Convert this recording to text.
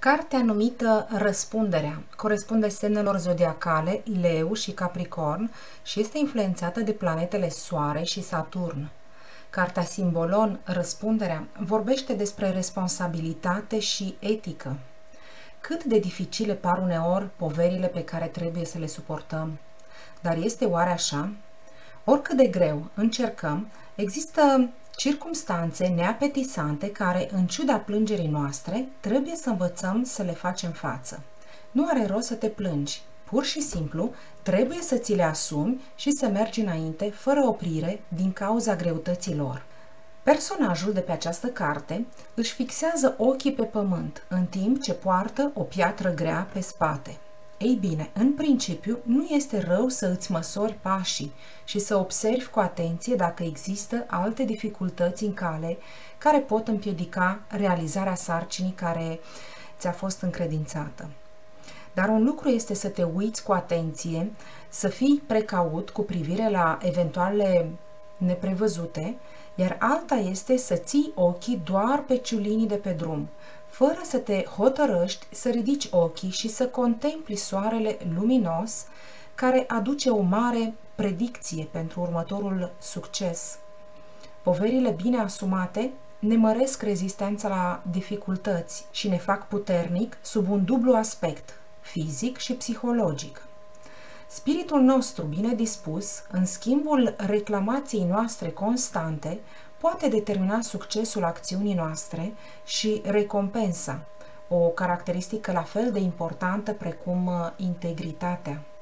Cartea numită Răspunderea corespunde semnelor zodiacale Leu și Capricorn și este influențată de planetele Soare și Saturn. Cartea Simbolon Răspunderea vorbește despre responsabilitate și etică. Cât de dificile par uneori poverile pe care trebuie să le suportăm. Dar este oare așa? Oricât de greu încercăm, există circumstanțe neapetisante care, în ciuda plângerii noastre, trebuie să învățăm să le facem față. Nu are rost să te plângi. Pur și simplu, trebuie să ți le asumi și să mergi înainte, fără oprire, din cauza greutății lor. Personajul de pe această carte își fixează ochii pe pământ, în timp ce poartă o piatră grea pe spate. Ei bine, în principiu, nu este rău să îți măsori pașii și să observi cu atenție dacă există alte dificultăți în cale care pot împiedica realizarea sarcinii care ți-a fost încredințată. Dar un lucru este să te uiți cu atenție, să fii precaut cu privire la eventuale neprevăzute, iar alta este să ții ochii doar pe ciulinii de pe drum, fără să te hotărăști să ridici ochii și să contempli soarele luminos care aduce o mare predicție pentru următorul succes. Poverile bine asumate ne măresc rezistența la dificultăți și ne fac puternic sub un dublu aspect, fizic și psihologic. Spiritul nostru bine dispus, în schimbul reclamației noastre constante, poate determina succesul acțiunii noastre și recompensa, o caracteristică la fel de importantă precum integritatea.